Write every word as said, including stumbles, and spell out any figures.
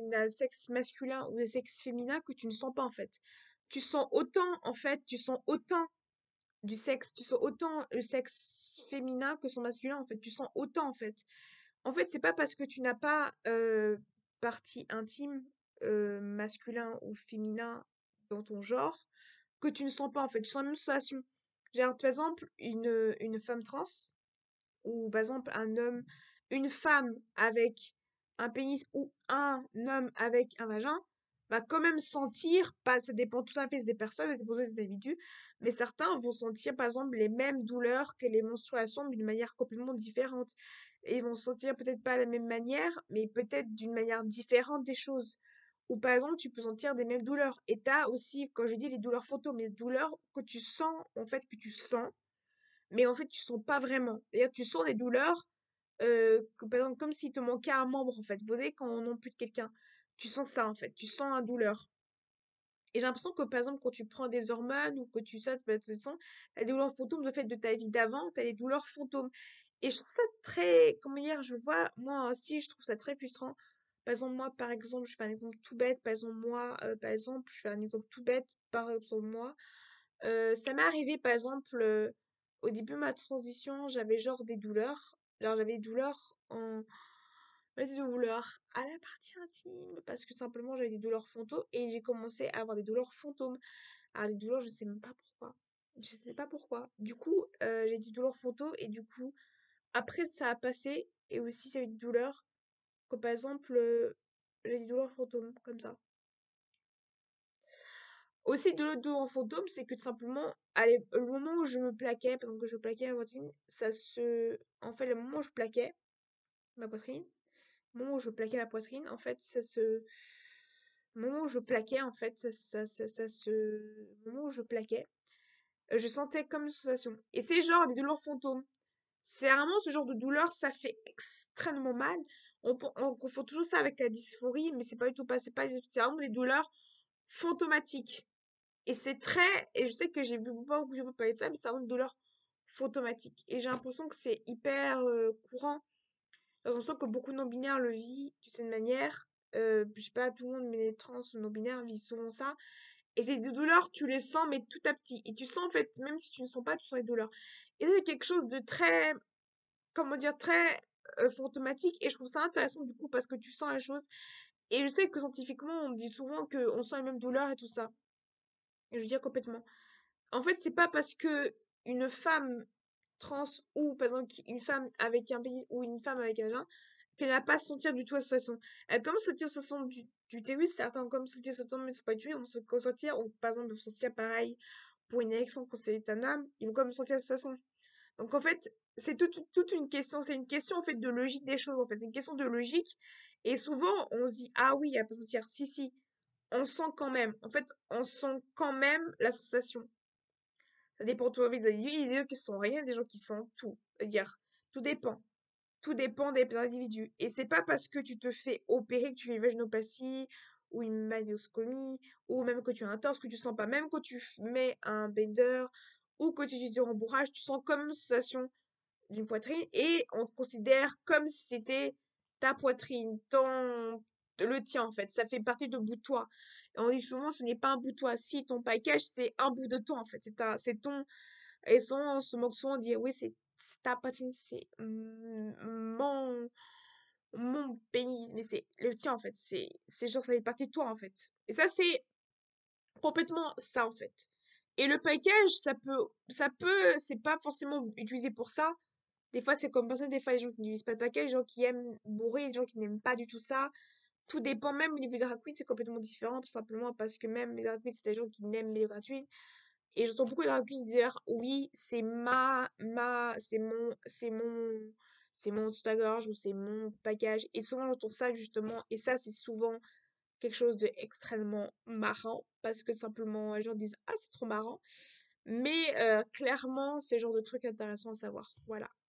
un sexe masculin ou un sexe féminin que tu ne sens pas en fait. Tu sens autant, en fait, tu sens autant du sexe, tu sens autant le sexe féminin que son masculin en fait. Tu sens autant en fait. En fait, c'est pas parce que tu n'as pas euh, partie intime, euh, masculin ou féminin dans ton genre, que tu ne sens pas en fait. Tu sens la même sensation. Genre, par exemple, une, une femme trans, ou par exemple un homme, une femme avec un pénis ou un homme avec un vagin, va quand même sentir, pas, ça dépend tout à fait des personnes, ça dépend des individus, mais certains vont sentir par exemple les mêmes douleurs que les menstruations d'une manière complètement différente. Et ils vont sentir peut-être pas de la même manière, mais peut-être d'une manière différente des choses. Ou par exemple, tu peux sentir des mêmes douleurs. Et t'as aussi, quand je dis les douleurs fantômes, les douleurs que tu sens, en fait, que tu sens, mais en fait, tu sens pas vraiment. C'est-à-dire, tu sens des douleurs, euh, que, par exemple, comme s'il te manquait un membre, en fait. Vous savez, quand on ampute quelqu'un, tu sens ça, en fait. Tu sens un douleur. Et j'ai l'impression que, par exemple, quand tu prends des hormones ou que tu sais, tu as des douleurs fantômes de fait de ta vie d'avant, tu as des douleurs fantômes. Et je trouve ça très, comment dire, je vois, moi aussi, je trouve ça très frustrant. Par exemple, moi, par exemple, je fais un exemple tout bête. Par exemple, moi, euh, par exemple, je fais un exemple tout bête, par exemple, moi. Euh, ça m'est arrivé, par exemple, euh, au début de ma transition, j'avais genre des douleurs. Alors, j'avais des douleurs en... j'avais des douleurs à la partie intime, parce que simplement, j'avais des douleurs fantômes, et j'ai commencé à avoir des douleurs fantômes. Alors, des douleurs, je sais même pas pourquoi. Je sais pas pourquoi. Du coup, euh, j'ai des douleurs fantômes, et du coup, après, ça a passé, et aussi, ça a eu des douleurs, comme par exemple, euh, j'ai des douleurs fantômes, comme ça. Aussi, de l'autre dos en fantôme, c'est que tout simplement, allez, le moment où je me plaquais, par exemple que je plaquais ma poitrine, ça se... En fait, le moment où je plaquais ma poitrine, le moment où je plaquais ma poitrine, en fait, ça se... Le moment où je plaquais, en fait, ça, ça, ça, ça se... Le moment où je plaquais, euh, je sentais comme une sensation. Et c'est genre des douleurs fantômes. C'est vraiment ce genre de douleur, ça fait extrêmement mal. On, pen- on confond toujours ça avec la dysphorie, mais c'est pas du tout pas, c'est pas, c'est vraiment des douleurs fantomatiques. Et c'est très, et je sais que j'ai vu beaucoup de gens parler de ça, mais c'est vraiment une douleur fantomatique. Et j'ai l'impression que c'est hyper euh, courant. J'ai l'impression que beaucoup de non-binaires le vivent de cette manière. Euh, je sais pas, tout le monde, mais les trans ou non-binaires vivent souvent ça. Et ces deux douleurs, tu les sens, mais tout à petit. Et tu sens, en fait, même si tu ne sens pas, tu sens les douleurs. Et c'est quelque chose de très, comment dire, très euh, fantomatique. Et je trouve ça intéressant, du coup, parce que tu sens la chose. Et je sais que scientifiquement, on dit souvent qu'on sent les mêmes douleurs et tout ça. Et je veux dire complètement. En fait, c'est pas parce que une femme trans ou par exemple qui- une femme avec un pénis ou une femme avec un vagin qu'elle n'a pas à sentir du tout la sensation. Elle commence à sentir la sensation du, du utérus, certains comme sentir la sensation mais c'est pas du tout, on se consentir ou par exemple ils vont sentir pareil pour une érection quand c'est un homme, ils vont quand même sentir la sensation. Donc en fait, c'est toute, toute une question, c'est une question en fait de logique des choses en fait, c'est une question de logique et souvent on se dit ah oui, elle peut sentir si si, on sent quand même. En fait, on sent quand même la sensation. Ça dépend de toi, des individus. Il y a des gens qui sont rien, des gens qui sont tout. C'est-à-dire, tout dépend. Tout dépend des individus. Et c'est pas parce que tu te fais opérer que tu fais une vaginoplastie ou une manioscomie ou même que tu as un torse que tu sens pas. Même quand tu f- mets un bender ou que tu utilises du rembourrage, tu sens comme une sensation d'une poitrine et on te considère comme si c'était ta poitrine, ton, le tien en fait. Ça fait partie de bout de toi. Et on dit souvent ce n'est pas un bout de toi. Si ton package c'est un bout de toi en fait. C'est ta, c'est ton. Et souvent on se moque souvent de dire oui c'est c'est ta poitrine, c'est mm, mon mon pénis, mais c'est le tien en fait. C'est c'est genre ça fait partie de toi en fait. Et ça c'est complètement ça en fait. Et le package, ça peut, ça peut, c'est pas forcément utilisé pour ça. Des fois, c'est comme personne, des fois, les gens qui n'utilisent pas de package, les gens qui aiment bourrer, les gens qui n'aiment pas du tout ça. Tout dépend, même au niveau des drag queens, c'est complètement différent, tout simplement parce que même les drag queens, c'est des gens qui n'aiment les drag queens. Et j'entends beaucoup de drag queens dire, oui, c'est ma, ma, c'est mon, c'est mon, c'est mon soutien-gorge ou c'est mon package. Et souvent, j'entends ça, justement, et ça, c'est souvent quelque chose d'extrêmement marrant parce que simplement, les gens disent, ah, c'est trop marrant. Mais euh, clairement, c'est le genre de truc intéressant à savoir. Voilà.